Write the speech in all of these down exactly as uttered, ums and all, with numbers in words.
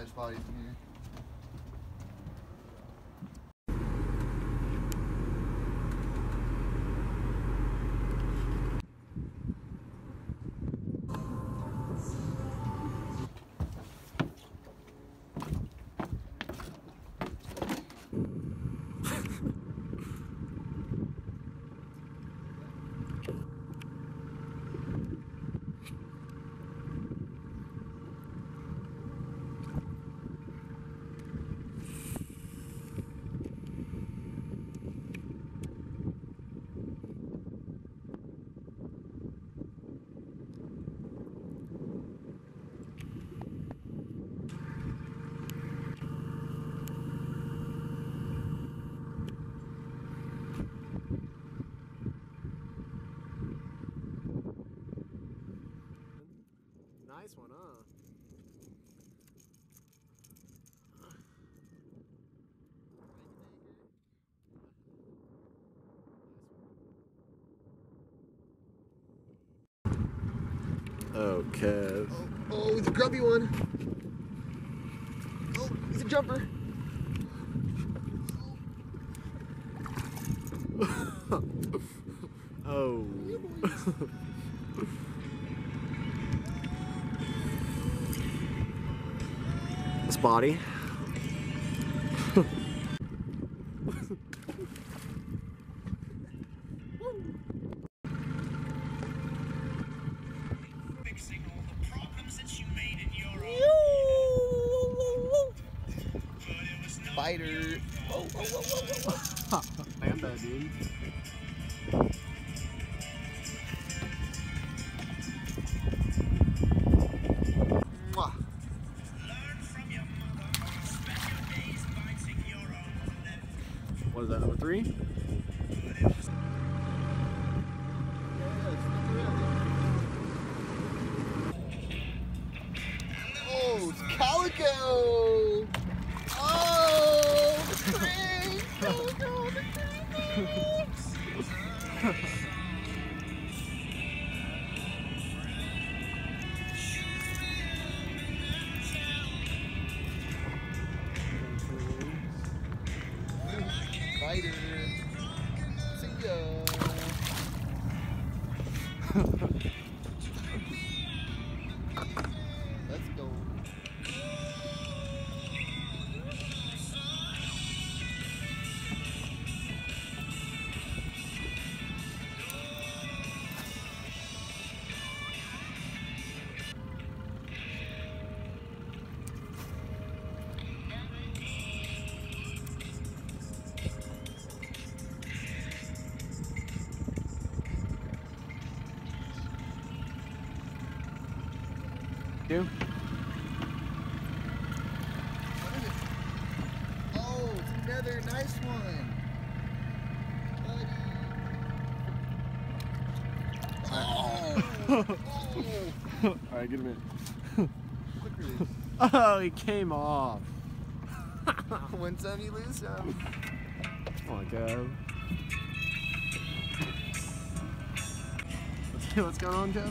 size spotties in here. Nice one, huh? Okay. Oh, oh, he's a grubby one. Oh, he's a jumper. Oh. Spottie. Fixing all the problems that you made in your own. Spider. Oh, oh, oh, oh, oh. Panda, dude. Mwah. Learn from your mother. Spend your days biting your own lip. What is that, number three? Oh, it's Calico! Oh, the crane! Calico, the crane! Spider! See ya! Let's go. You? What is it? Oh, it's another nice one. Buddy. Oh! Oh! Alright, get him in. Quick release. Oh, he came off. Win some, you lose some. Come on, Kev. Let's see what's going on, Kev.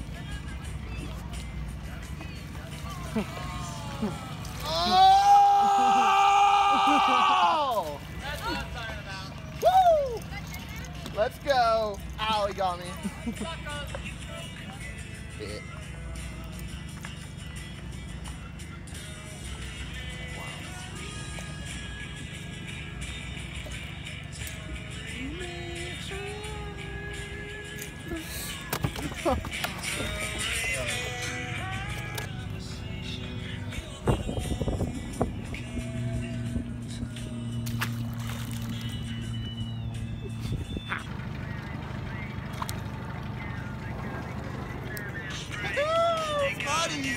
Oh! That's what I'm talking about. Woo! Let's go. Ow, he got me. Bit. Spottie!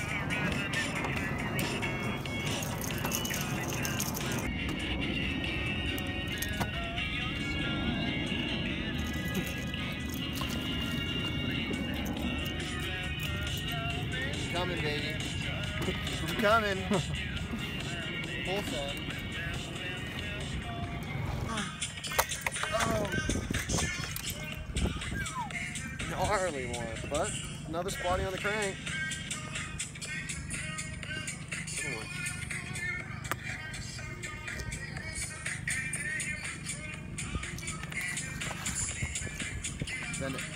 Coming, baby. I'm coming. Full send. Oh. Gnarly one, but another spotty on the crank. Come on. Send it.